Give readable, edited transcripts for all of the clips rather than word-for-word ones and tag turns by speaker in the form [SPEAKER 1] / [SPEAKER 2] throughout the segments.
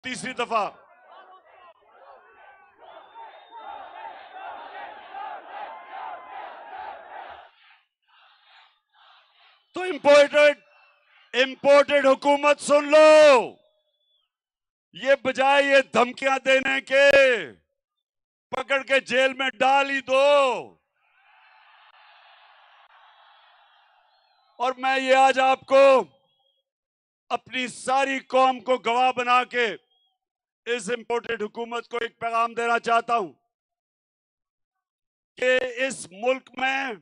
[SPEAKER 1] तीसरी दफा तो इंपोर्टेड हुकूमत सुन लो, ये बजाय ये धमकियां देने के पकड़ के जेल में डाल ही दो। और मैं ये आज आपको अपनी सारी कौम को गवाह बना के इस इंपोर्टेड हुकूमत को एक पैगाम देना चाहता हूं कि इस मुल्क में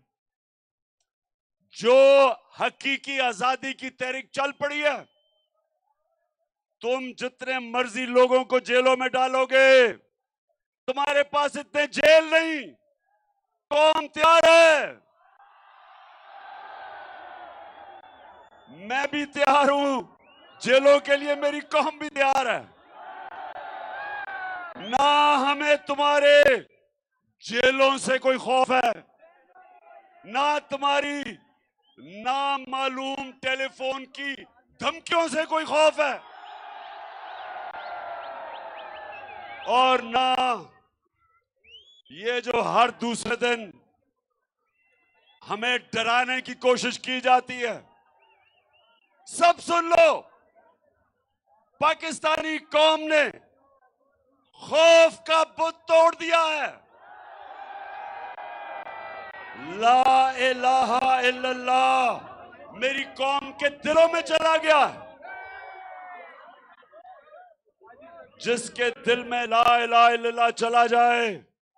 [SPEAKER 1] जो हकीकी आजादी की तहरीक चल पड़ी है, तुम जितने मर्जी लोगों को जेलों में डालोगे, तुम्हारे पास इतने जेल नहीं। कौम तैयार है, मैं भी तैयार हूं, जेलों के लिए मेरी कौम भी तैयार है। ना हमें तुम्हारे जेलों से कोई खौफ है, ना तुम्हारी नामालूम टेलीफोन की धमकियों से कोई खौफ है, और ना ये जो हर दूसरे दिन हमें डराने की कोशिश की जाती है। सब सुन लो, पाकिस्तानी कौम ने खौफ का बुत तोड़ दिया है। ला इलाहा इल्लल्लाह मेरी कौम के दिलों में चला गया। जिसके दिल में ला इलाहा इल्लल्लाह चला जाए,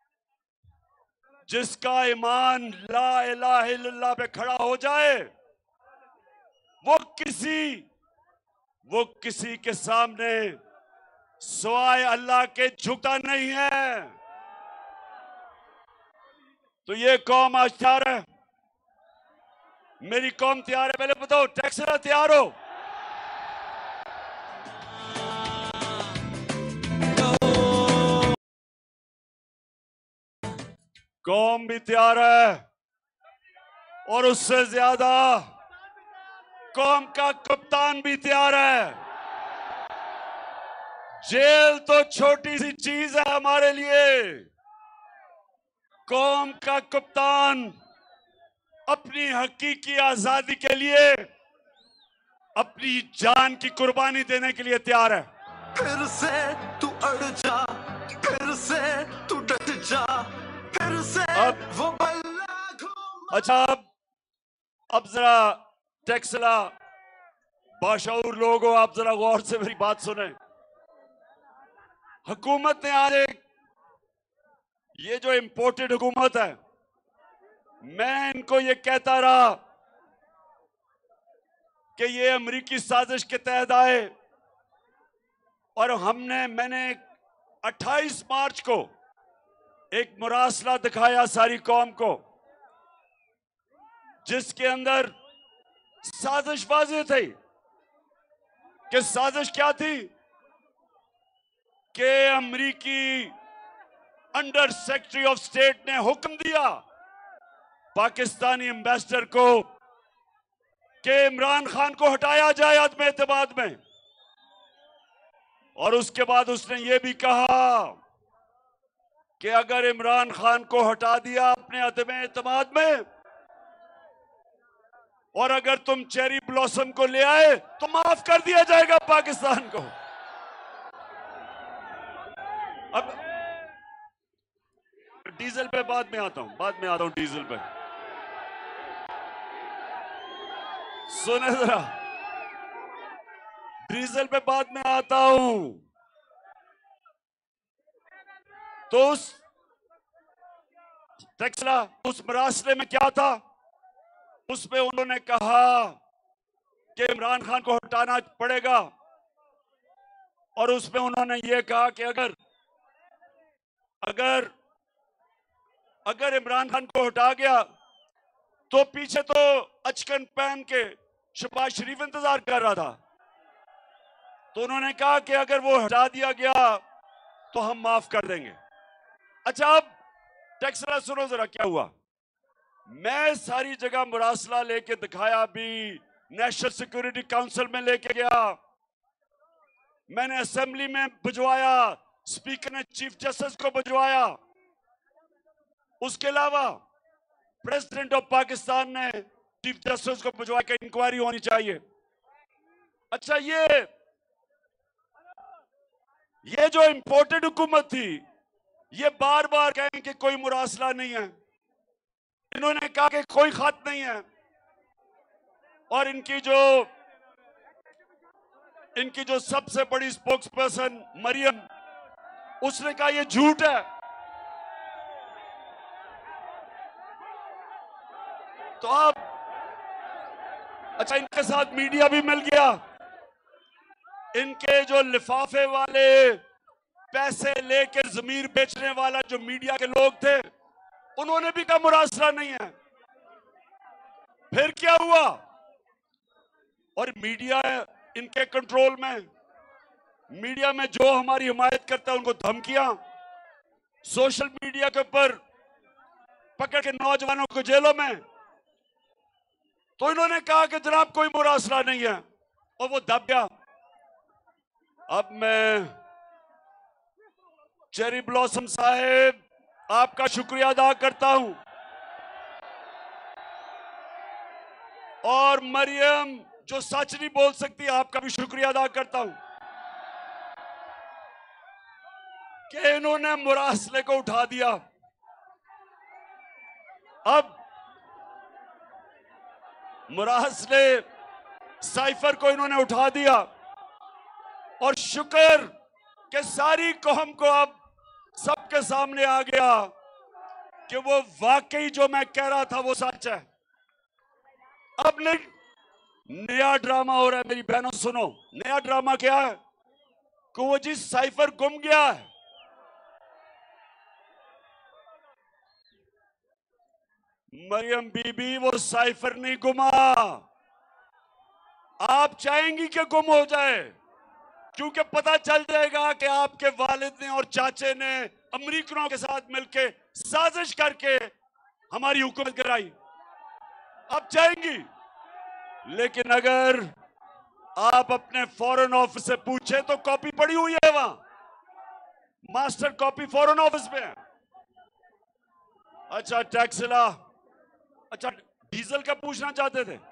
[SPEAKER 1] जिसका ईमान ला इलाहा इल्लल्लाह पे खड़ा हो जाए, वो किसी के सामने सिवाय अल्लाह के झुकता नहीं है। तो ये कौम आज तैयार है, मेरी कौम तैयार है। पहले बताओ, टेक्सला तैयार हो? कौम भी तैयार है, और उससे ज्यादा कौम का कप्तान भी तैयार है। जेल तो छोटी सी चीज है हमारे लिए, कौम का कप्तान अपनी हकीकी आजादी के लिए अपनी जान की कुर्बानी देने के लिए तैयार है।
[SPEAKER 2] फिर से तू अड़ जा, फिर से तू डट जा, फिर से
[SPEAKER 1] अब
[SPEAKER 2] वो बल्ला घूम।
[SPEAKER 1] अच्छा, अब जरा टेक्सला बाशऊर लोग हो, आप जरा गौर से मेरी बात सुने। हुकूमत ने आज ये जो इंपोर्टेड हुकूमत है, मैं इनको ये कहता रहा कि ये अमेरिकी साजिश के तहत आए, और मैंने 28 मार्च को एक मुरासला दिखाया सारी कौम को, जिसके अंदर साजिश वाज़ेह थी। कि साजिश क्या थी कि अमेरिकी अंडर सेक्रेटरी ऑफ स्टेट ने हुक्म दिया पाकिस्तानी एम्बेसडर को कि इमरान खान को हटाया जाए अदम एतमाद में, और उसके बाद उसने ये भी कहा कि अगर इमरान खान को हटा दिया अपने अदम एतमाद में, और अगर तुम चेरी ब्लॉसम को ले आए तो माफ कर दिया जाएगा पाकिस्तान को। अब डीजल पे बाद में आता हूं, डीजल पे सुने जरा, डीजल पे बाद में आता हूं। तो उस मरासले में क्या था, उसमें उन्होंने कहा कि इमरान खान को हटाना पड़ेगा, और उसमें उन्होंने ये कहा कि अगर इमरान खान को हटा गया तो पीछे तो अचकन पहन के शहबाज शरीफ इंतजार कर रहा था। तो उन्होंने कहा कि अगर वो हटा दिया गया तो हम माफ कर देंगे। अच्छा, अब टेक्सला सुनो जरा क्या हुआ। मैं सारी जगह मुरासला लेके दिखाया, भी नेशनल सिक्योरिटी काउंसिल में लेके गया, मैंने असेंबली में भिजवाया, स्पीकर ने चीफ जस्टिस को भिजवाया। उसके अलावा प्रेसिडेंट ऑफ पाकिस्तान ने चीफ जस्टिस को भिजवाया कि इंक्वायरी होनी चाहिए। अच्छा, ये जो इंपोर्टेड हुकूमत थी, ये बार बार कहें कि कोई मुरासला नहीं है, इन्होंने कहा कि कोई खत नहीं है, और इनकी जो सबसे बड़ी स्पोक्स पर्सन मरियम, उसने कहा ये झूठ है। तो अब अच्छा, इनके साथ मीडिया भी मिल गया। इनके जो लिफाफे वाले पैसे लेकर जमीर बेचने वाला जो मीडिया के लोग थे, उन्होंने भी कहा मुरासला नहीं है। फिर क्या हुआ? और मीडिया इनके कंट्रोल में, मीडिया में जो हमारी हिमायत करता है उनको धमकियां, सोशल मीडिया के ऊपर पकड़ के नौजवानों को जेलों में। तो इन्होंने कहा कि जनाब कोई मुरासला नहीं है, और वो दब गया। अब मैं चेरी ब्लॉसम साहेब आपका शुक्रिया अदा करता हूं, और मरियम जो सच नहीं बोल सकती, आपका भी शुक्रिया अदा करता हूं कि इन्होंने मुरासले को उठा दिया। अब मुरासले साइफर को इन्होंने उठा दिया, और शुक्र कि सारी कौम को अब सबके सामने आ गया कि वो वाकई जो मैं कह रहा था वो सच है। अब नहीं, नया ड्रामा हो रहा है। मेरी बहनों सुनो, नया ड्रामा क्या है कि वो जी साइफर गुम गया है। मरियम बीबी, वो साइफर नहीं गुमा। आप चाहेंगी कि गुम हो जाए, क्योंकि पता चल जाएगा कि आपके वालिद ने और चाचे ने अमेरिकनों के साथ मिलकर साजिश करके हमारी हुकूमत गिराई। आप चाहेंगी, लेकिन अगर आप अपने फॉरेन ऑफिस से पूछे तो कॉपी पड़ी हुई है, वहां मास्टर कॉपी फॉरेन ऑफिस में है। अच्छा टैक्सिला, अच्छा डीजल का पूछना चाहते थे?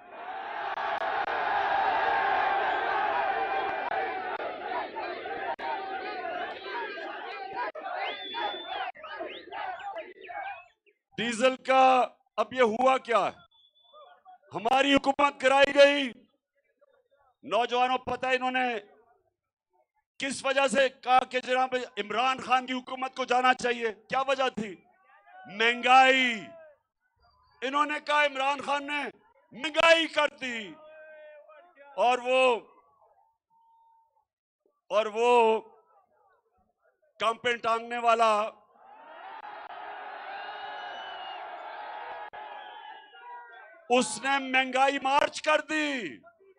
[SPEAKER 1] डीजल का अब ये हुआ क्या है? हमारी हुकूमत गिराई गई। नौजवानों, पता है इन्होंने किस वजह से कहा कि जनाब इमरान खान की हुकूमत को जाना चाहिए? क्या वजह थी? महंगाई। इन्होंने कहा इमरान खान ने महंगाई कर दी, और वो कांपे टांगने वाला उसने महंगाई मार्च कर दी।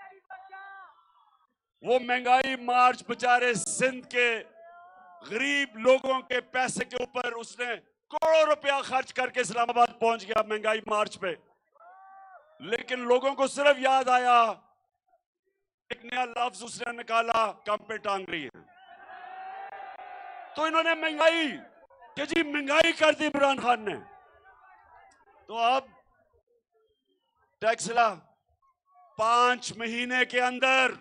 [SPEAKER 1] वो महंगाई मार्च बेचारे सिंध के गरीब लोगों के पैसे के ऊपर उसने करोड़ों रुपया खर्च करके इस्लामाबाद पहुंच गया महंगाई मार्च पे। लेकिन लोगों को सिर्फ याद आया, एक नया लफ्ज उसने निकाला, कांपे टांग रही है। तो इन्होंने महंगाई कि जी महंगाई कर दी इमरान खान ने। तो अब टैक्सला 5 महीने के अंदर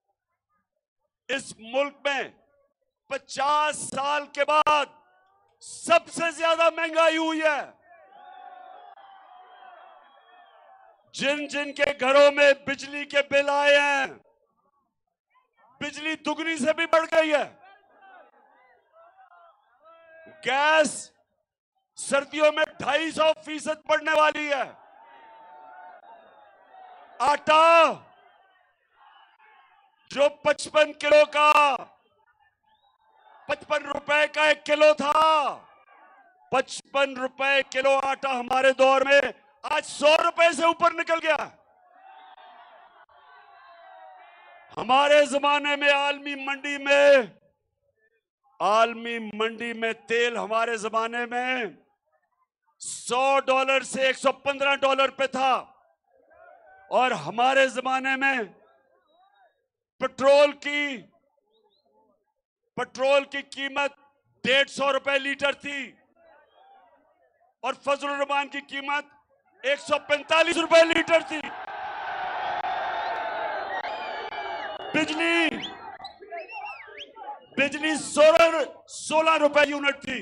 [SPEAKER 1] इस मुल्क में 50 साल के बाद सबसे ज्यादा महंगाई हुई है। जिन जिन के घरों में बिजली के बिल आए हैं, बिजली दुगनी से भी बढ़ गई है। गैस सर्दियों में 250% बढ़ने वाली है। आटा जो 55 किलो का 55 रुपए का 1 किलो था, 55 रुपए किलो आटा हमारे दौर में आज 100 रुपए से ऊपर निकल गया। हमारे जमाने में आलमी मंडी में तेल हमारे जमाने में $100 से $115 पे था, और हमारे जमाने में पेट्रोल की पेट्रोल की कीमत 150 रुपए लीटर थी और फजलुर रहमान की कीमत 145 रुपए लीटर थी। बिजली 16 रुपए यूनिट थी।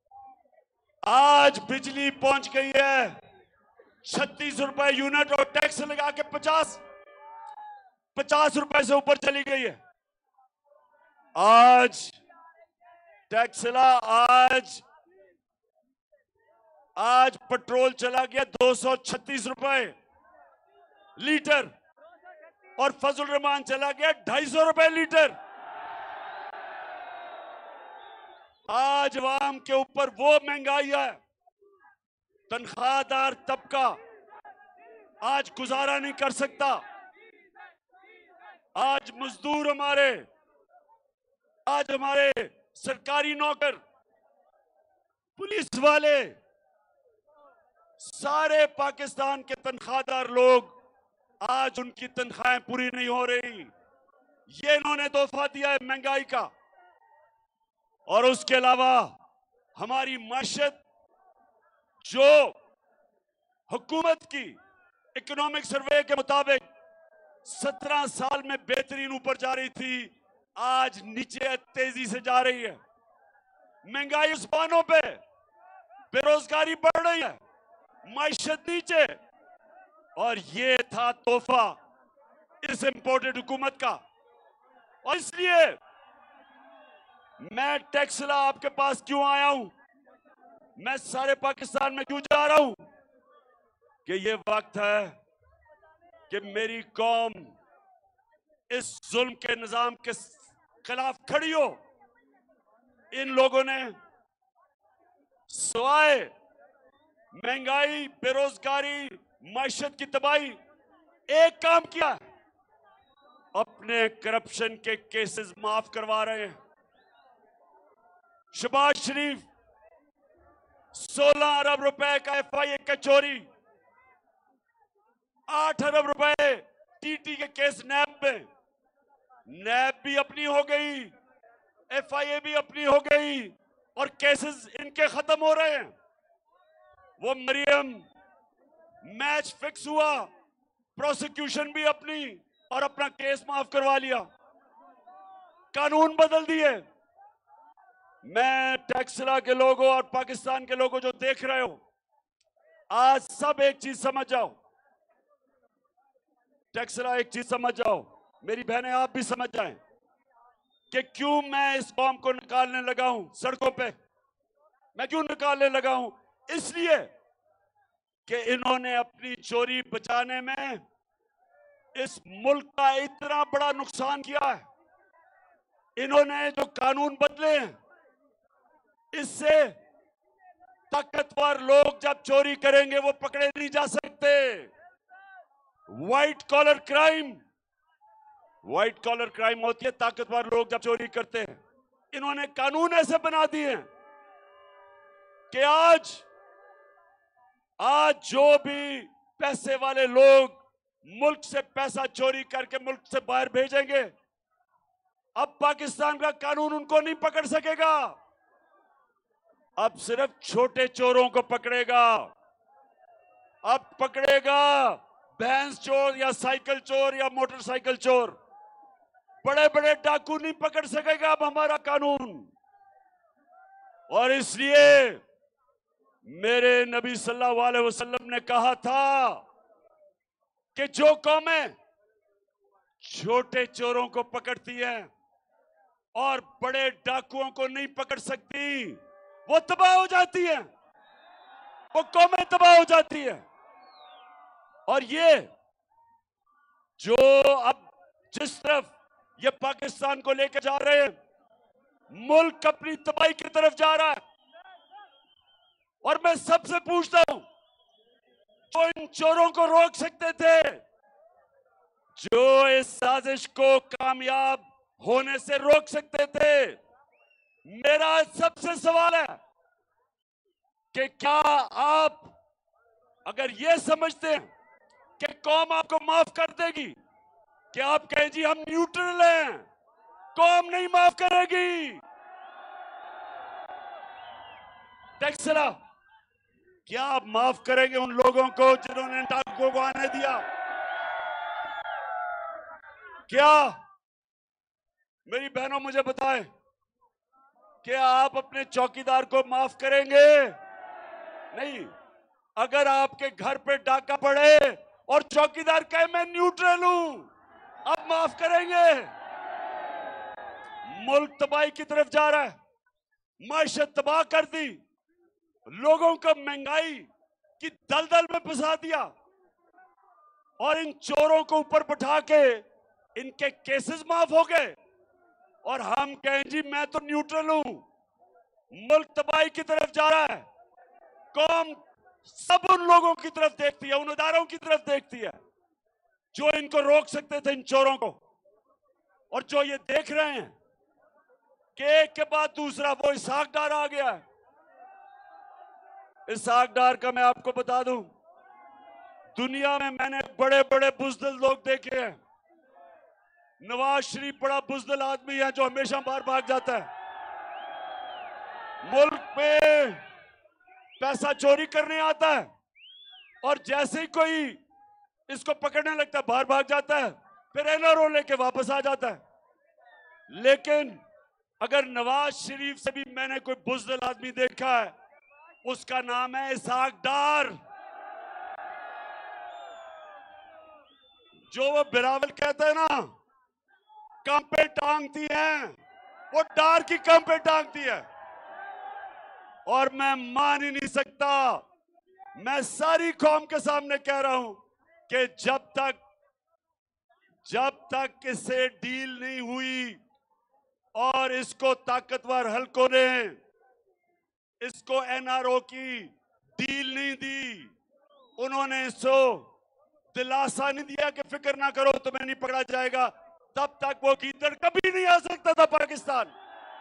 [SPEAKER 1] आज बिजली पहुंच गई है 36 रुपए यूनिट और टैक्स लगा के 50 रुपए से ऊपर चली गई है। आज टैक्सला आज पेट्रोल चला गया 236 रुपए लीटर और फजलुर रहमान चला गया 250 रुपए लीटर। आज अवाम के ऊपर वो महंगाई है, तनख्वाहदार तबका आज गुजारा नहीं कर सकता। आज मजदूर आज हमारे सरकारी नौकर, पुलिस वाले, सारे पाकिस्तान के तनख्वाहदार लोग आज उनकी तनख्वाहें पूरी नहीं हो रही। ये इन्होंने तोहफा दिया है महंगाई का। और उसके अलावा हमारी माशत जो हुकूमत की इकोनॉमिक सर्वे के मुताबिक 17 साल में बेहतरीन ऊपर जा रही थी, आज नीचे तेजी से जा रही है। महंगाई उस्मानों पे, बेरोजगारी बढ़ रही है, माशत नीचे। और ये था तोहफा इस इंपोर्टेड हुकूमत का। और इसलिए मैं टैक्सला आपके पास क्यों आया हूं, मैं सारे पाकिस्तान में क्यों जा रहा हूं कि ये वक्त है कि मेरी कौम इस जुल्म के निजाम के खिलाफ खड़ी हो। इन लोगों ने सिवाय महंगाई, बेरोजगारी, माशत की तबाही एक काम किया, अपने करप्शन के केसेस माफ करवा रहे हैं। शहबाज शरीफ 16 अरब रुपए का FIA का चोरी, 8 अरब रुपए TT के केस नैब में, नैब भी अपनी हो गई, FIA भी अपनी हो गई और केसेस इनके खत्म हो रहे हैं। वो मरियम मैच फिक्स हुआ, प्रोसिक्यूशन भी अपनी और अपना केस माफ करवा लिया, कानून बदल दिए। मैं टैक्सला के लोगों और पाकिस्तान के लोगों जो देख रहे हो, आज सब एक चीज समझ जाओ, टैक्सला एक चीज समझ जाओ, मेरी बहनें आप भी समझ जाएं कि क्यों मैं इस कौम को निकालने लगा हूं सड़कों पे। मैं क्यों निकालने लगा हूं? इसलिए कि इन्होंने अपनी चोरी बचाने में इस मुल्क का इतना बड़ा नुकसान किया है। इन्होंने जो कानून बदले हैं, इससे ताकतवर लोग जब चोरी करेंगे वो पकड़े नहीं जा सकते। व्हाइट कॉलर क्राइम होती है, ताकतवर लोग जब चोरी करते हैं। इन्होंने कानून ऐसे बना दिए हैं कि आज जो भी पैसे वाले लोग मुल्क से पैसा चोरी करके मुल्क से बाहर भेजेंगे, अब पाकिस्तान का कानून उनको नहीं पकड़ सकेगा। अब सिर्फ छोटे चोरों को पकड़ेगा। अब पकड़ेगा भैंस चोर या साइकिल चोर या मोटरसाइकिल चोर। बड़े बड़े डाकू नहीं पकड़ सकेगा अब हमारा कानून। और इसलिए मेरे नबी सल्लल्लाहु अलैहि वसल्लम ने कहा था कि जो कौमें छोटे चोरों को पकड़ती हैं और बड़े डाकुओं को नहीं पकड़ सकती, वो तबाह हो जाती है, वो कौमें तबाह हो जाती है। और ये जो अब जिस तरफ ये पाकिस्तान को लेकर जा रहे हैं, मुल्क अपनी तबाही की तरफ जा रहा है। और मैं सबसे पूछता हूं, जो इन चोरों को रोक सकते थे, जो इस साजिश को कामयाब होने से रोक सकते थे, मेरा सबसे सवाल है कि क्या आप अगर ये समझते हैं कि कौम आपको माफ कर देगी, कि आप कहें जी हम न्यूट्रल हैं, कौम नहीं माफ करेगी। टेक्सला, क्या आप माफ करेंगे उन लोगों को जिन्होंने डाकुओं को आने दिया? क्या मेरी बहनों मुझे बताएं, क्या आप अपने चौकीदार को माफ करेंगे? नहीं। अगर आपके घर पे डाका पड़े और चौकीदार कहे मैं न्यूट्रल हूं, आप माफ करेंगे? मुल्क तबाही की तरफ जा रहा है, माशत तबाह कर दी, लोगों को महंगाई की दलदल में फंसा दिया और इन चोरों को ऊपर बैठा के इनके केसेस माफ हो गए और हम कहें जी मैं तो न्यूट्रल हूं। मुल्क तबाही की तरफ जा रहा है। कौम सब उन लोगों की तरफ देखती है, उन इदारों की तरफ देखती है जो इनको रोक सकते थे, इन चोरों को। और जो ये देख रहे हैं कि एक के बाद दूसरा वो इसहाक डार आ गया है। इसहाक डार का मैं आपको बता दूं, दुनिया में मैंने बड़े बड़े बुज़दिल लोग देखे हैं। नवाज शरीफ बड़ा बुज़दिल आदमी है जो हमेशा बाहर भाग जाता है। मुल्क में पैसा चोरी करने आता है और जैसे ही कोई इसको पकड़ने लगता है बाहर भाग जाता है, फिर एनआरओ लेके वापस आ जाता है। लेकिन अगर नवाज शरीफ से भी मैंने कोई बुज़दिल आदमी देखा है, उसका नाम है इसहाक डार। जो वो बिलावल कहते हैं ना, कम पे टांगती है, वो डार की कम पे टांगती है। और मैं मान ही नहीं सकता, मैं सारी कौम के सामने कह रहा हूं कि जब तक इससे डील नहीं हुई और इसको ताकतवर हलकों ने इसको एनआरओ की डील नहीं दी, उन्होंने इसको दिलासा नहीं दिया कि फिक्र ना करो तुम्हें नहीं पकड़ा जाएगा, तब तक वो गीदड़ कभी नहीं आ सकता था पाकिस्तान।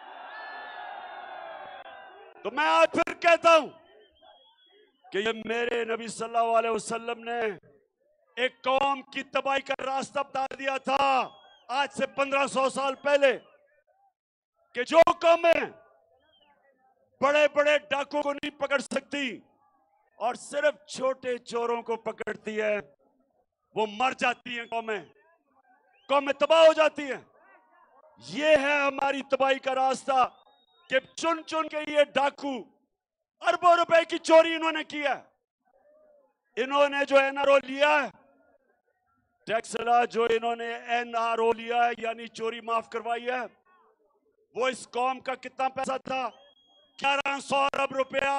[SPEAKER 1] तो मैं आज फिर कहता हूं कि ये मेरे नबी सल्लल्लाहु अलैहि वसल्लम ने एक कौम की तबाही का रास्ता बता दिया था आज से 1500 साल पहले, कि जो कौमें बड़े बड़े डाकुओं को नहीं पकड़ सकती और सिर्फ छोटे चोरों को पकड़ती है, वो मर जाती हैं। कौमें तबाह हो जाती हैं। ये है हमारी तबाही का रास्ता कि चुन चुन के ये डाकू अरबों रुपए की चोरी इन्होंने किया। इन्होंने जो एनआरओ लिया है, टैक्सला जो इन्होंने एनआरओ लिया है यानी चोरी माफ करवाई है, वो इस कौम का कितना पैसा था? 1100 अरब रुपया।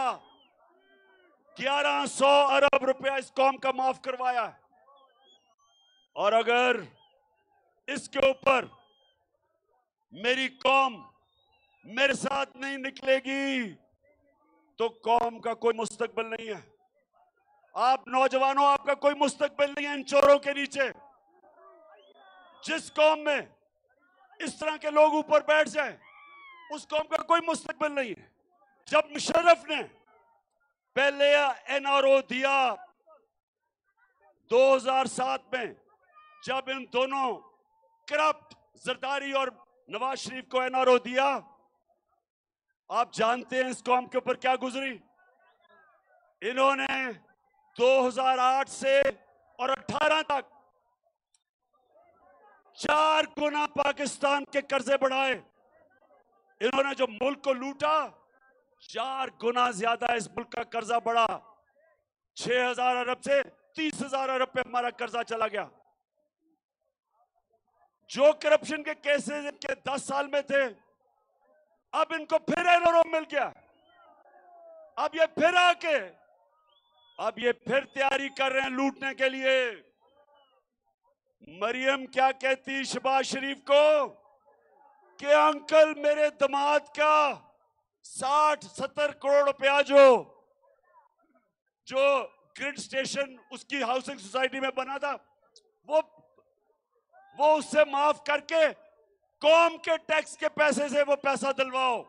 [SPEAKER 1] 1100 अरब रुपया इस कौम का माफ करवाया है। और अगर इसके ऊपर मेरी कौम मेरे साथ नहीं निकलेगी तो कौम का कोई मुस्तकबिल नहीं है। आप नौजवानों, आपका कोई मुस्तकबिल नहीं है इन चोरों के नीचे। जिस कौम में इस तरह के लोग ऊपर बैठ जाएं, उस कौम का कोई मुस्तकबिल नहीं है। जब मुशर्रफ ने पहले एनआरओ दिया 2007 में, जब इन दोनों करप्ट जरदारी और नवाज शरीफ को एनआरओ दिया, आप जानते हैं इस कौम के ऊपर क्या गुजरी? इन्होंने 2008 से और 18 तक 4 गुना पाकिस्तान के कर्जे बढ़ाए। इन्होंने जो मुल्क को लूटा, 4 गुना ज्यादा इस मुल्क का कर्जा बढ़ा। 6000 अरब से 30,000 अरब पे हमारा कर्जा चला गया। जो करप्शन के केसेस इनके 10 साल में थे, अब इनको फिर एनआरओ मिल गया। अब ये फिर आके तैयारी कर रहे हैं लूटने के लिए। मरियम क्या कहती शहबाज शरीफ को कि अंकल मेरे दामाद का 60-70 करोड़ रुपया जो ग्रिड स्टेशन उसकी हाउसिंग सोसाइटी में बना था, वो उससे माफ करके कौम के टैक्स के पैसे से वो पैसा दिलवाओ।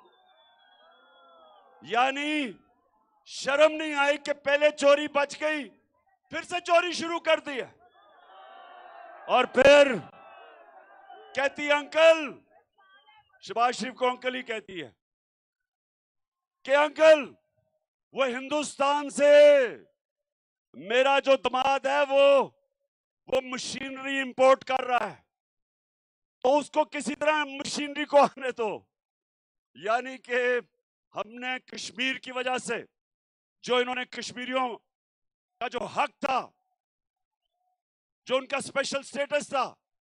[SPEAKER 1] यानी शर्म नहीं आई कि पहले चोरी बच गई, फिर से चोरी शुरू कर दी है। और फिर कहती अंकल शहबाज शरीफ को अंकल ही कहती है कि अंकल वो हिंदुस्तान से मेरा जो दामाद है वो मशीनरी इंपोर्ट कर रहा है, तो उसको किसी तरह मशीनरी को आने दो। यानी कि हमने कश्मीर की वजह से जो इन्होंने कश्मीरियों का जो हक था, जो उनका स्पेशल स्टेटस था,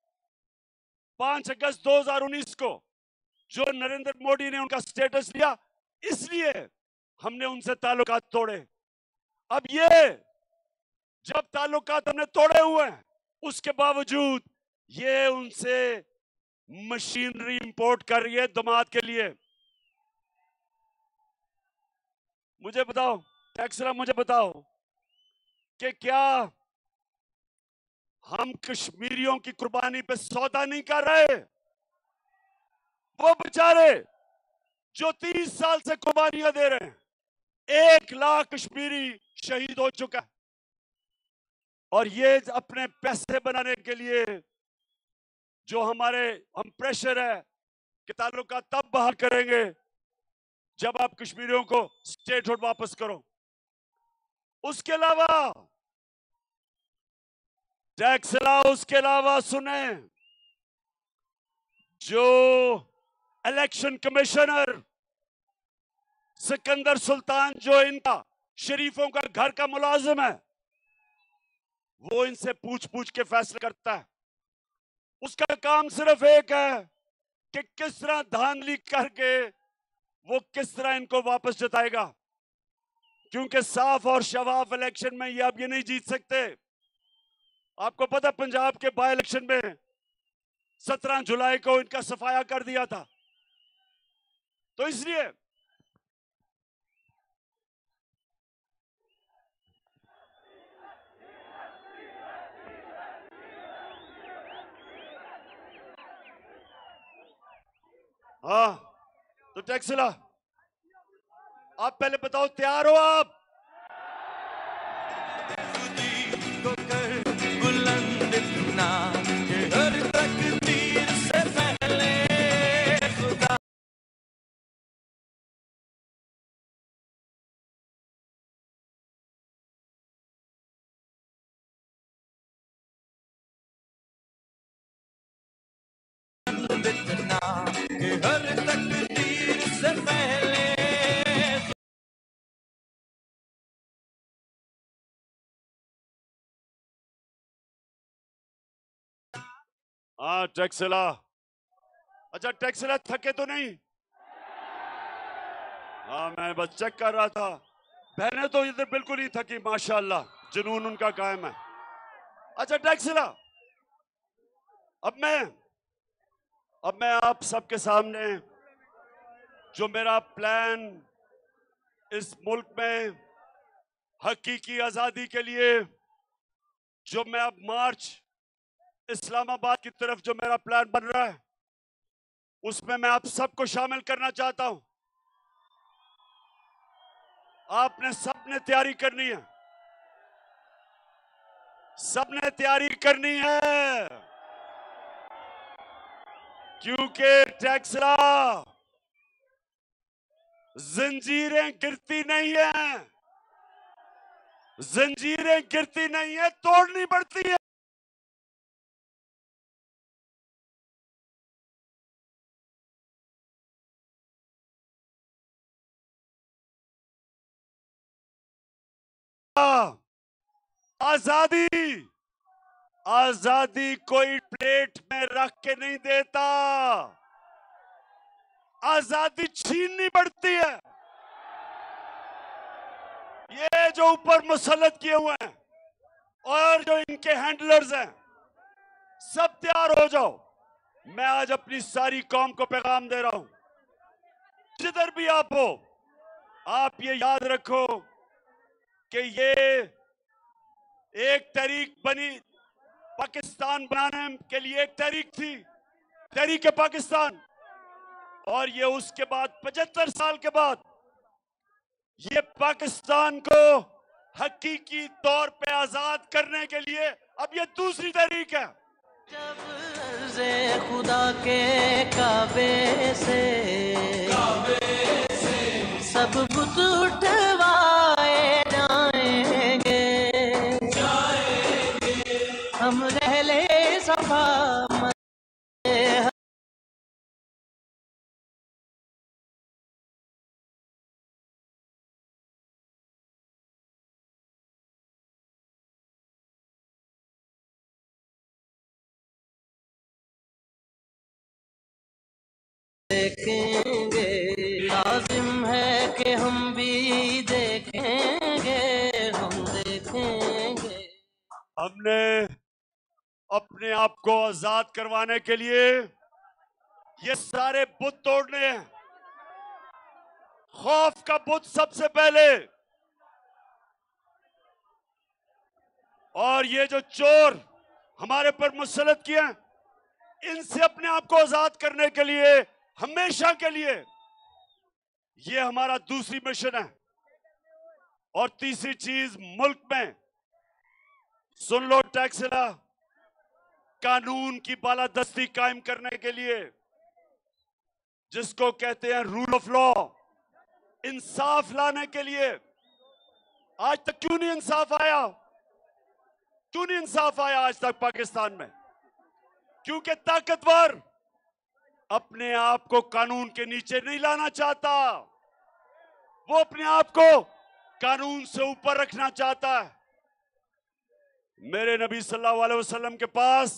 [SPEAKER 1] 5 अगस्त 2019 को जो नरेंद्र मोदी ने उनका स्टेटस लिया, इसलिए हमने उनसे ताल्लुकात तोड़े। अब ये जब ताल्लुकात हमने तोड़े हुए हैं, उसके बावजूद ये उनसे मशीनरी इंपोर्ट कर रही है दामाद के लिए। मुझे बताओ टैक्सरा, मुझे बताओ कि क्या हम कश्मीरियों की कुर्बानी पे सौदा नहीं कर रहे? वो बेचारे जो 30 साल से कुर्बानियां दे रहे हैं, 1 लाख कश्मीरी शहीद हो चुका है, और ये अपने पैसे बनाने के लिए जो हम प्रेशर है कि ताल्लुकात तब बहाल करेंगे जब आप कश्मीरियों को स्टेटहुड वापस करो। उसके अलावा टैक्सला, उसके अलावा सुने, जो इलेक्शन कमिश्नर सिकंदर सुल्तान, जो इनका शरीफों का घर का मुलाजिम है, वो इनसे पूछ पूछ के फैसला करता है। उसका काम सिर्फ एक है कि किस तरह धांधली करके वो किस तरह इनको वापस जिताएगा, क्योंकि साफ और शफाफ इलेक्शन में ये अब ये नहीं जीत सकते। आपको पता पंजाब के बाय इलेक्शन में 17 जुलाई को इनका सफाया कर दिया था। तो इसलिए हाँ, तो टैक्सला आप पहले बताओ, तैयार हो आप?
[SPEAKER 2] को कर बुलंद इतना कि हर तकदीर से पहले खुदा बुलंद इतना कि हर तकदीर से पहले।
[SPEAKER 1] हाँ टैक्सला, अच्छा टैक्सला थके तो नहीं? हाँ मैं बस चेक कर रहा था। बहनें तो इधर बिल्कुल ही थकी, माशाल्लाह, जुनून उनका कायम है। अच्छा टैक्सला, अब मैं आप सबके सामने जो मेरा प्लान इस मुल्क में हकीकी आजादी के लिए, जो मैं अब मार्च इस्लामाबाद की तरफ जो मेरा प्लान बन रहा है, उसमें मैं आप सबको शामिल करना चाहता हूं। आपने सबने तैयारी करनी है, सबने तैयारी करनी है, क्योंकि टैक्सला जंजीरें गिरती नहीं है, जंजीरें गिरती नहीं है, तोड़नी पड़ती है। आजादी, आजादी कोई प्लेट में रख के नहीं देता, आजादी छीननी पड़ती है। ये जो ऊपर मुसल्लत किए हुए हैं और जो इनके हैंडलर्स हैं, सब तैयार हो जाओ। मैं आज अपनी सारी कौम को पैगाम दे रहा हूं, जिधर भी आप हो, आप ये याद रखो कि ये एक तहरीक बनी, पाकिस्तान बनाने के लिए एक तहरीक थी, तहरीक पाकिस्तान, और ये उसके बाद 75 साल के बाद ये पाकिस्तान को हकीकी तौर पे आजाद करने के लिए अब ये दूसरी तहरीक है।
[SPEAKER 2] जब अर्ज़े खुदा के काबे से सब बुत उठवाए जाएंगे, हम रहले सफा देखेंगे। लाजिम है कि हम भी देखेंगे, हम देखेंगे।
[SPEAKER 1] हमने अपने आप को आजाद करवाने के लिए ये सारे बुत तोड़ने हैं। खौफ का बुत सबसे पहले, और ये जो चोर हमारे पर मुसल्लत किए हैं, इनसे अपने आप को आजाद करने के लिए, हमेशा के लिए, ये हमारा दूसरी मिशन है। और तीसरी चीज, मुल्क में, सुन लो टैक्सला, कानून की बालादस्ती कायम करने के लिए, जिसको कहते हैं रूल ऑफ लॉ, इंसाफ लाने के लिए। आज तक क्यों नहीं इंसाफ आया? क्यों नहीं इंसाफ आया आज तक पाकिस्तान में? क्योंकि ताकतवर अपने आप को कानून के नीचे नहीं लाना चाहता, वो अपने आप को कानून से ऊपर रखना चाहता है। मेरे नबी सल्लल्लाहु अलैहि वसल्लम के पास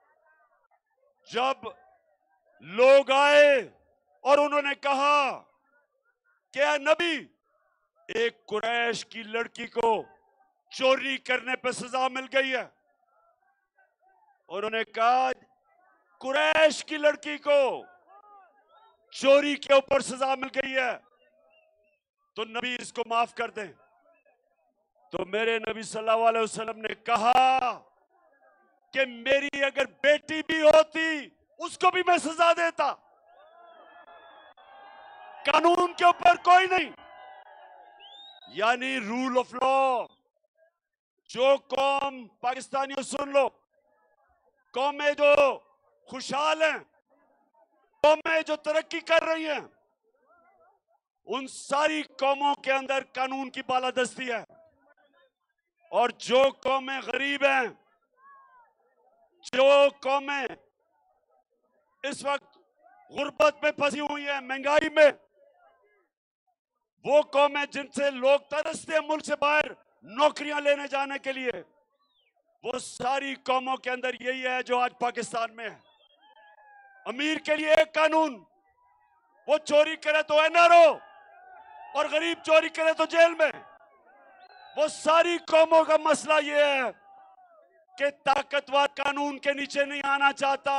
[SPEAKER 1] जब लोग आए और उन्होंने कहा कि ऐ नबी, एक कुरैश की लड़की को चोरी करने पर सजा मिल गई है। उन्होंने कहा कुरैश की लड़की को चोरी के ऊपर सजा मिल गई है, तो नबी इसको माफ कर दें। तो मेरे नबी सल्लल्लाहु अलैहि वसल्लम ने कहा कि मेरी अगर बेटी भी होती उसको भी मैं सजा देता, कानून के ऊपर कोई नहीं। यानी रूल ऑफ लॉ। जो कौम, पाकिस्तानियों सुन लो, कौमें जो खुशहाल हैं, कौमें जो तरक्की कर रही हैं, उन सारी कौमों के अंदर कानून की बालादस्ती है। और जो कौमें गरीब हैं, जो कौमें इस वक्त गुर्बत में फंसी हुई हैं, महंगाई में, वो कौमें जिनसे लोग तरसते हैं मुल्क से बाहर नौकरियां लेने जाने के लिए, वो सारी कौमों के अंदर यही है जो आज पाकिस्तान में है। अमीर के लिए एक कानून, वो चोरी करे तो एनआरओ, और गरीब चोरी करे तो जेल में। वो सारी कौमों का मसला ये है कि ताकतवर कानून के नीचे नहीं आना चाहता।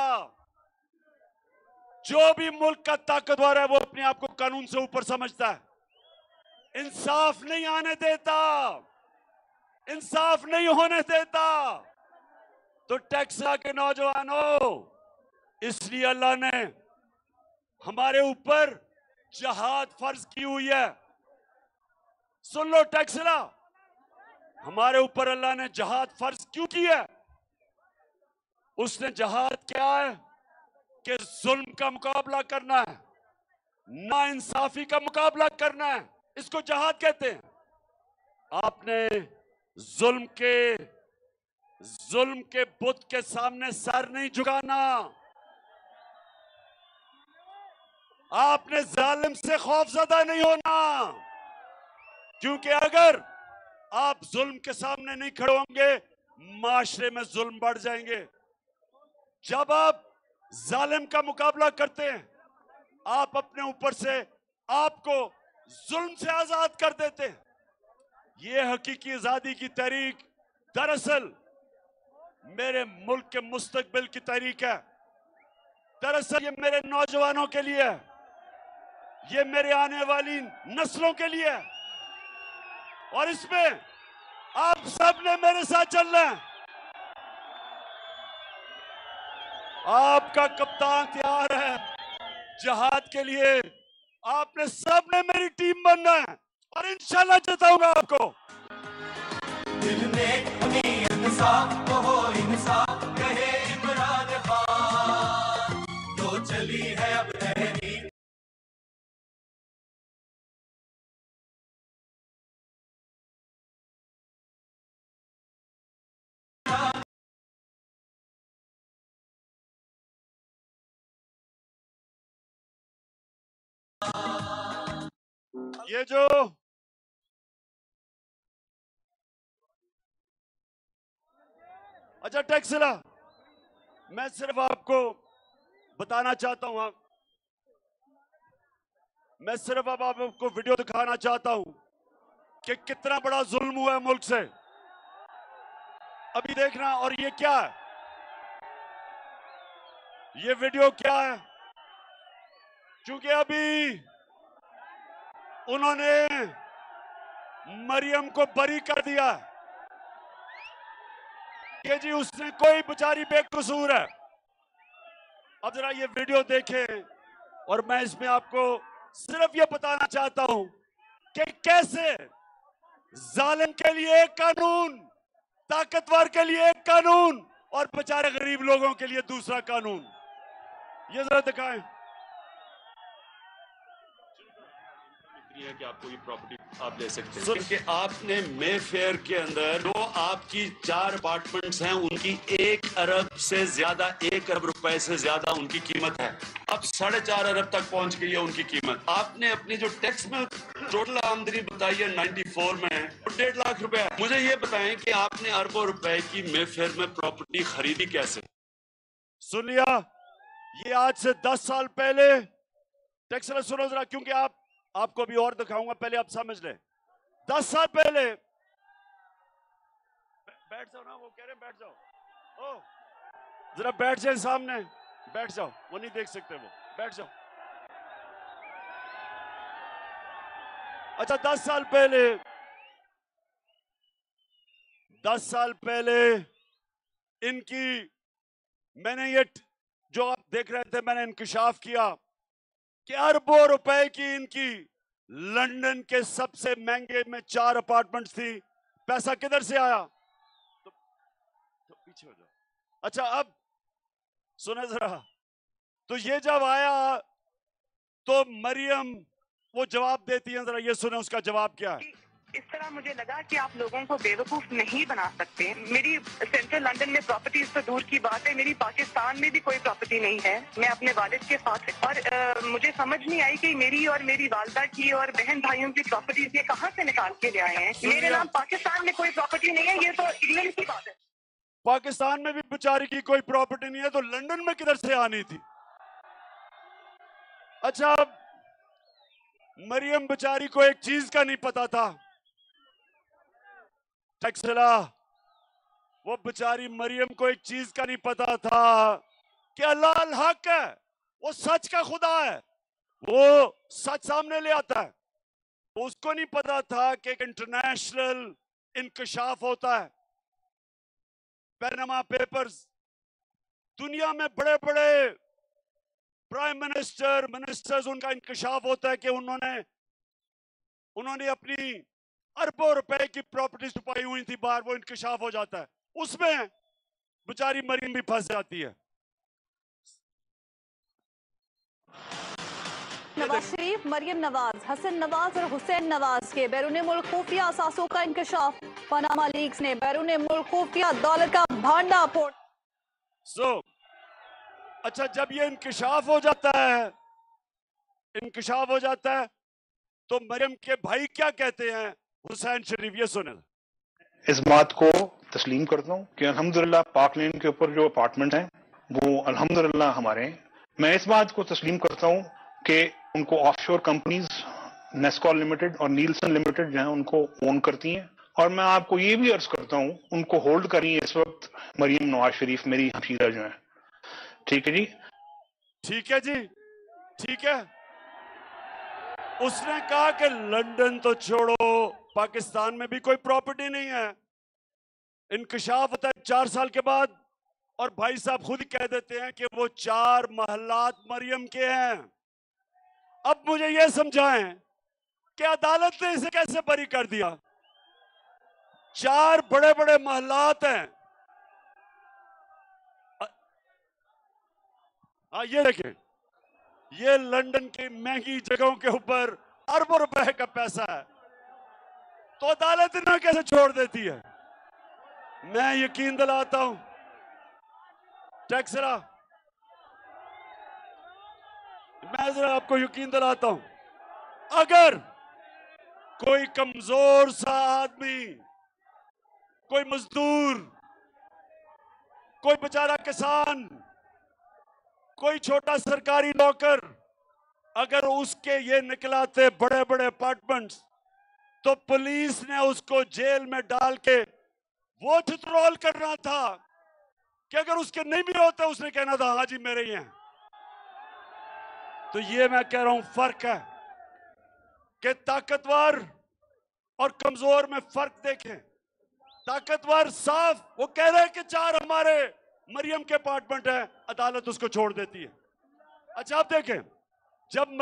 [SPEAKER 1] जो भी मुल्क का ताकतवर है वो अपने आप को कानून से ऊपर समझता है, इंसाफ नहीं आने देता, इंसाफ नहीं होने देता। तो टेक्सास के नौजवानों, इसलिए अल्लाह ने हमारे ऊपर जहाद फर्ज की हुई है। सुन लो टेक्सला, हमारे ऊपर अल्लाह ने जहाद फर्ज क्यों की है? उसने जहाद क्या है कि जुल्म का मुकाबला करना है, नाइंसाफी का मुकाबला करना है, इसको जहाद कहते हैं। आपने जुल्म के बुत के सामने सर नहीं झुकाना। आपने जालिम से खौफजदा नहीं होना, क्योंकि अगर आप जुल्म के सामने नहीं खड़े होंगे, माशरे में जुल्म बढ़ जाएंगे। जब आप जालिम का मुकाबला करते हैं, आप अपने ऊपर से आपको जुल्म से आजाद कर देते हैं। ये हकीकी आजादी की तहरीक दरअसल मेरे मुल्क के मुस्तकबिल की तहरीक है। दरअसल ये मेरे नौजवानों के लिए है, ये मेरे आने वाली नस्लों के लिए है, और इसमें आप सब ने मेरे साथ चलना है। आपका कप्तान तैयार है जहाद के लिए, आपने सब ने मेरी टीम बनना है और इंशाल्लाह जिताऊंगा आपको।
[SPEAKER 2] दिल में इंसाफ हो, इंसाफ कहे इमरान।
[SPEAKER 1] ये जो अच्छा टैक्सिला, मैं सिर्फ आपको बताना चाहता हूं, मैं सिर्फ अब आपको वीडियो दिखाना चाहता हूं कि कितना बड़ा जुल्म हुआ है मुल्क से। अभी देखना। और ये क्या है, ये वीडियो क्या है? क्योंकि अभी उन्होंने मरियम को बरी कर दिया कि जी उसने कोई बेचारी बेकसूर है। अब जरा ये वीडियो देखें और मैं इसमें आपको सिर्फ ये बताना चाहता हूं कि कैसे जालिम के लिए एक कानून, ताकतवर के लिए एक कानून और बेचारे गरीब लोगों के लिए दूसरा कानून। ये जरा दिखाएं। है कि आपको ये प्रॉपर्टी आप ले सकते हैं क्योंकि आपने मे फेयर के अंदर जो आपकी 4 अपार्टमेंट्स हैं उनकी 1 अरब से ज्यादा, 1 अरब रुपए से ज्यादा उनकी कीमत है। अब 4.5 अरब तक पहुंच गई है उनकी कीमत। आपने अपनी जो टैक्स में टोटल आमदनी बताई है 94 में 1.5 लाख रुपए। मुझे ये बताएं कि आपने अरबों रुपए की मे फेयर में प्रॉपर्टी खरीदी कैसे? सुन लिया, ये आज से 10 साल पहले। टैक्स सुनो जरा, क्योंकि आपको भी और दिखाऊंगा, पहले आप समझ लें। 10 साल पहले बैठ जाओ ना, वो कह रहे हैं बैठ जाओ। ओ जरा बैठ जाए सामने, बैठ जाओ, वो नहीं देख सकते, वो बैठ जाओ। अच्छा 10 साल पहले, 10 साल पहले इनकी, मैंने ये जो आप देख रहे थे, मैंने इंकशाफ किया कि अरबों रुपए की इनकी लंदन के सबसे महंगे में 4 अपार्टमेंट्स थी। पैसा किधर से आया? तो पीछे हो जाओ। अच्छा अब सुने जरा, तो ये जब आया तो मरियम वो जवाब देती है, जरा ये सुने उसका जवाब क्या है।
[SPEAKER 3] इस तरह मुझे लगा कि आप लोगों को बेवकूफ नहीं बना सकते। मेरी सेंट्रल लंदन में प्रॉपर्टीज तो दूर की बात है, मेरी पाकिस्तान में भी कोई प्रॉपर्टी नहीं है। मैं अपने वालिद के साथ, और मुझे समझ नहीं आई कि मेरी और मेरी वालदा की और बहन भाइयों की प्रॉपर्टीज ये कहाँ से निकाल के ले आए हैं। मेरे नाम पाकिस्तान में कोई प्रॉपर्टी नहीं है, ये तो इंग्लैंड की बात है।
[SPEAKER 1] पाकिस्तान में भी बेचारी की कोई प्रॉपर्टी नहीं है, तो लंदन में किधर से आनी थी? अच्छा मरियम बेचारी को एक चीज का नहीं पता था, टैक्सला, वो बेचारी मरियम को एक चीज का नहीं पता था कि अल्लाह अल हक है, वो सच का खुदा है, वो सच सामने ले आता है। उसको नहीं पता था कि एक इंटरनेशनल इंकशाफ होता है। पैनामा पेपर्स, दुनिया में बड़े बड़े प्राइम मिनिस्टर, मिनिस्टर्स, उनका इंकशाफ होता है कि उन्होंने अपनी अरबों रुपए की प्रॉपर्टी छुपाई हुई थी बाहर, वो इंकशाफ हो जाता है, उसमें बेचारी मरियम भी फंस जाती है।
[SPEAKER 4] नवाज शरीफ, मरियम नवाज, हसन नवाज और हुसैन नवाज के बैरून मुल्क खुफिया असासों का इंकशाफ। पनामा लीक्स ने बैरून मुल्क खुफिया दौलत का भांडा फोड़।
[SPEAKER 1] अच्छा जब ये इंकशाफ हो जाता है तो मरियम के भाई क्या कहते हैं, हुसैन शरीफ, ये सुने।
[SPEAKER 5] इस बात को तस्लीम करता हूँ कि अल्हम्दुलिल्लाह पाक लेन के ऊपर जो अपार्टमेंट हैं वो अल्हम्दुलिल्लाह हमारे हैं। मैं इस बात को तस्लीम करता हूँ कि उनको ऑफशोर कंपनीज नेस्कॉल लिमिटेड और नीलसन लिमिटेड जो है उनको ओन करती हैं, और मैं आपको ये भी अर्ज करता हूँ उनको होल्ड कर रही है इस वक्त मरियम नवाज शरीफ, मेरी हमशीरा जो है। ठीक है जी,
[SPEAKER 1] ठीक है जी, ठीक है। उसने कहा कि लंदन तो छोड़ो, पाकिस्तान में भी कोई प्रॉपर्टी नहीं है। इंकशाफ होता है 4 साल के बाद, और भाई साहब खुद ही कह देते हैं कि वो 4 महलात मरियम के हैं। अब मुझे यह समझाएं कि अदालत ने इसे कैसे बरी कर दिया। 4 बड़े बड़े महलात हैं। हाँ ये देखें, ये लंदन की महंगी जगहों के ऊपर अरबों रुपए का पैसा है, तो अदालत इन्हें कैसे छोड़ देती है। मैं यकीन दिलाता हूं टैक्सरा, मैं जरा आपको यकीन दिलाता हूं, अगर कोई कमजोर सा आदमी, कोई मजदूर, कोई बेचारा किसान, कोई छोटा सरकारी नौकर, अगर उसके ये निकलाते बड़े बड़े अपार्टमेंट्स, तो पुलिस ने उसको जेल में डाल के वो चित्रौल करना था कि अगर उसके नहीं भी होते उसने कहना था हाँ जी मेरे ही हैं। तो ये मैं कह रहा हूं फर्क है कि ताकतवर और कमजोर में फर्क देखें। ताकतवर साफ वो कह रहे हैं कि 4 हमारे मरियम के अपार्टमेंट है, अदालत उसको छोड़ देती है। अच्छा आप देखें, जब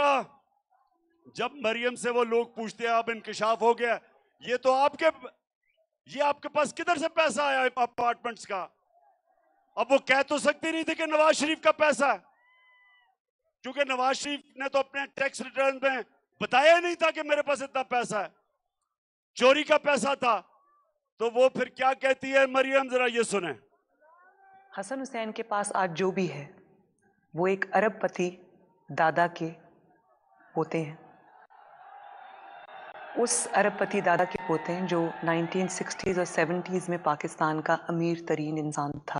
[SPEAKER 1] मरियम से वो लोग पूछते हैं अब इंकशाफ हो गया, ये आपके पास किधर से पैसा आया अपार्टमेंट्स का? अब वो कह तो सकती नहीं थी कि नवाज शरीफ का पैसा है, क्योंकि नवाज शरीफ ने तो अपने टैक्स रिटर्न में बताया नहीं था कि मेरे पास इतना पैसा है, चोरी का पैसा था। तो वो फिर क्या कहती है मरियम, जरा ये सुने।
[SPEAKER 6] हसन हुसैन के पास आज जो भी है वो एक अरबपति दादा के पोते हैं। उस अरबपति दादा के पोते हैं जो 1960s और 70s में पाकिस्तान का अमीर तरीन इंसान था।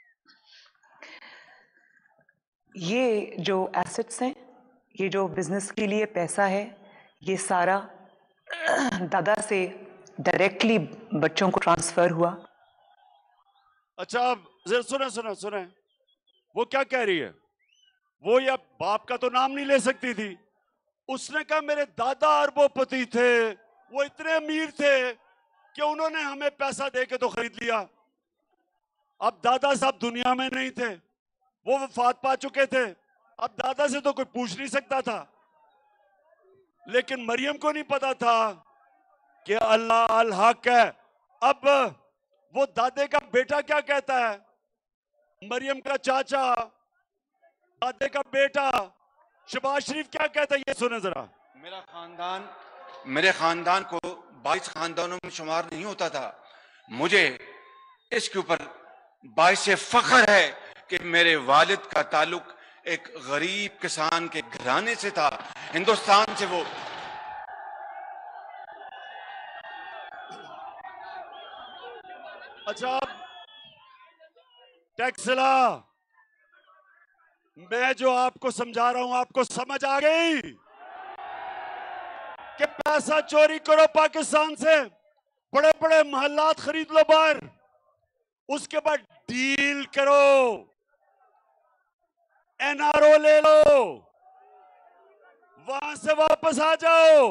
[SPEAKER 6] ये जो एसेट्स हैं, ये जो बिजनेस के लिए पैसा है, ये सारा दादा से डायरेक्टली बच्चों को ट्रांसफर हुआ।
[SPEAKER 1] अच्छा अब जरा सुने वो क्या कह रही है। वो या बाप का तो नाम नहीं ले सकती थी, उसने कहा मेरे दादा अरबोपति थे, वो इतने अमीर थे कि उन्होंने हमें पैसा देके तो खरीद लिया। अब दादा साहब दुनिया में नहीं थे, वो वफात पा चुके थे, अब दादा से तो कोई पूछ नहीं सकता था। लेकिन मरियम को नहीं पता था कि अल्लाह अल हक है। अब वो दादे का बेटा क्या कहता है, मरियम का चाचा, दादे का बेटा शहबाज शरीफ क्या कहता है, ये सुने जरा।
[SPEAKER 7] मेरे खानदान को 22 खानदानों में शुमार नहीं होता था। मुझे इसके ऊपर बाइस फख्र है कि मेरे वालिद का ताल्लुक एक गरीब किसान के घराने से था, हिंदुस्तान से। वो
[SPEAKER 1] अच्छा टैक्सला, मैं जो आपको समझा रहा हूं आपको समझ आ गई कि पैसा चोरी करो पाकिस्तान से, बड़े बड़े महल्लात खरीद लो बाहर, उसके बाद डील करो, एनआरओ ले लो, वहां से वापस आ जाओ,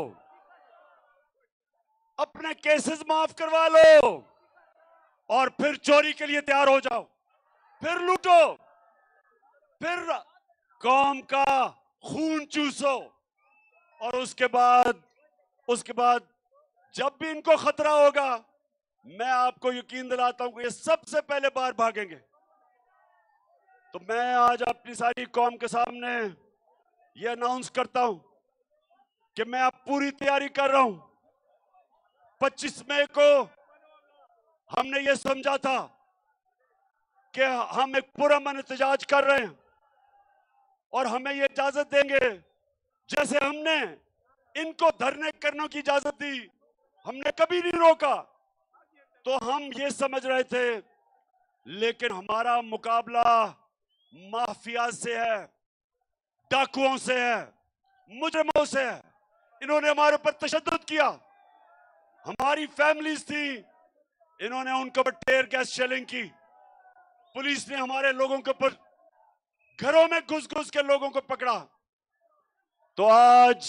[SPEAKER 1] अपने केसेस माफ करवा लो और फिर चोरी के लिए तैयार हो जाओ, फिर लूटो, फिर कौम का खून चूसो। और उसके बाद जब भी इनको खतरा होगा, मैं आपको यकीन दिलाता हूं कि ये सबसे पहले बाहर भागेंगे। तो मैं आज अपनी सारी कौम के सामने ये अनाउंस करता हूं कि मैं अब पूरी तैयारी कर रहा हूं। 25 मई को हमने ये समझा था कि हम एक पुरअमन एहतजाज कर रहे हैं और हमें ये इजाजत देंगे, जैसे हमने इनको धरने करने की इजाजत दी, हमने कभी नहीं रोका। तो हम ये समझ रहे थे, लेकिन हमारा मुकाबला माफिया से है, डाकुओं से है, मुजरिमों से है। इन्होंने हमारे ऊपर तशद्दुद किया, हमारी फैमिलीज थी, इन्होंने उनके ऊपर टेयर गैस शेलिंग की, पुलिस ने हमारे लोगों के ऊपर घरों में घुस घुस के लोगों को पकड़ा। तो आज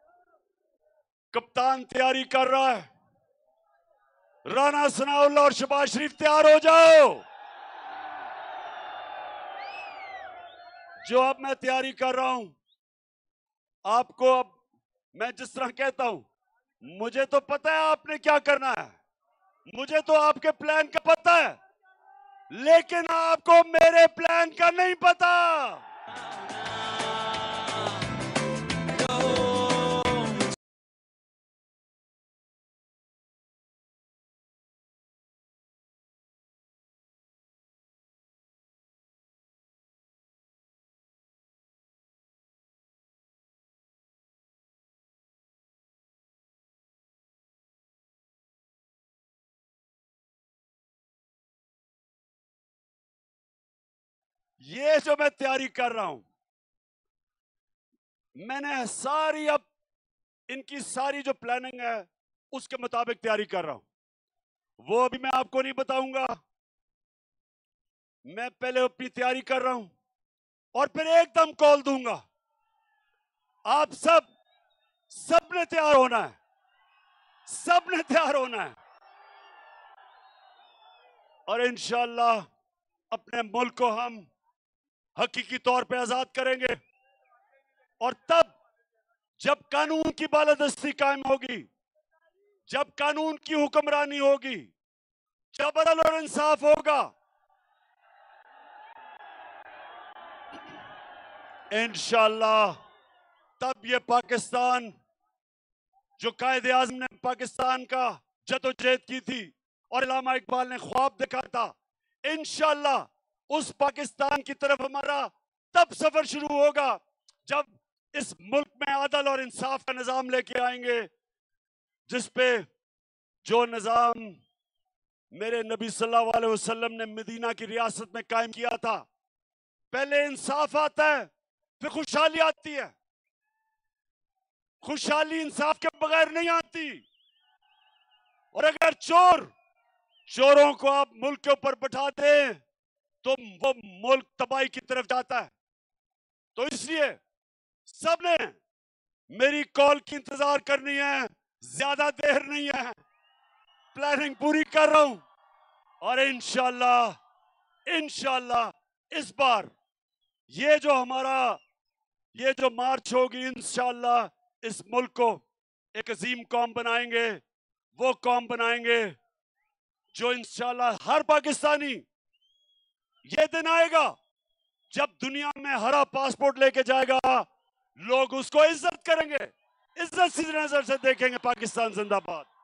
[SPEAKER 1] कप्तान तैयारी कर रहा है, राना सनाउल्लाह और शहबाज शरीफ तैयार हो जाओ। जो अब मैं तैयारी कर रहा हूं, आपको अब मैं जिस तरह कहता हूं, मुझे तो पता है आपने क्या करना है, मुझे तो आपके प्लान का पता है, लेकिन आपको मेरे प्लान का नहीं पता। ये जो मैं तैयारी कर रहा हूं, मैंने सारी अब इनकी सारी जो प्लानिंग है उसके मुताबिक तैयारी कर रहा हूं। वो अभी मैं आपको नहीं बताऊंगा। मैं पहले अपनी तैयारी कर रहा हूं और फिर एकदम कॉल दूंगा। आप सब ने तैयार होना है, सब ने तैयार होना है और इंशाअल्लाह अपने मुल्क को हम हकीकी तौर पे आजाद करेंगे। और तब जब कानून की बालादस्ती कायम होगी, जब कानून की हुक्मरानी होगी, जब अदल और इंसाफ होगा, इंशाअल्लाह तब ये पाकिस्तान जो कायदे आज़म ने पाकिस्तान का जदोजहद की थी और अल्लामा इकबाल ने ख्वाब देखा था, इंशाअल्लाह उस पाकिस्तान की तरफ हमारा तब सफर शुरू होगा जब इस मुल्क में अदल और इंसाफ का निजाम लेके आएंगे, जिसपे जो निजाम मेरे नबी सल्लल्लाहु अलैहि वसल्लम ने मदीना की रियासत में कायम किया था। पहले इंसाफ आता है, फिर खुशहाली आती है। खुशहाली इंसाफ के बगैर नहीं आती। और अगर चोरों को आप मुल्क के ऊपर बैठा दें तो वो मुल्क तबाही की तरफ जाता है। तो इसलिए सबने मेरी कॉल की इंतजार करनी है, ज्यादा देर नहीं है। प्लानिंग पूरी कर रहा हूं और इंशाअल्लाह इस बार ये जो मार्च होगी, इंशाअल्लाह इस मुल्क को एक अजीम कौम बनाएंगे। वो कौम बनाएंगे जो इंशाअल्लाह हर पाकिस्तानी, ये दिन आएगा जब दुनिया में हरा पासपोर्ट लेके जाएगा, लोग उसको इज्जत करेंगे, इज्जत सी नजर से देखेंगे। पाकिस्तान जिंदाबाद।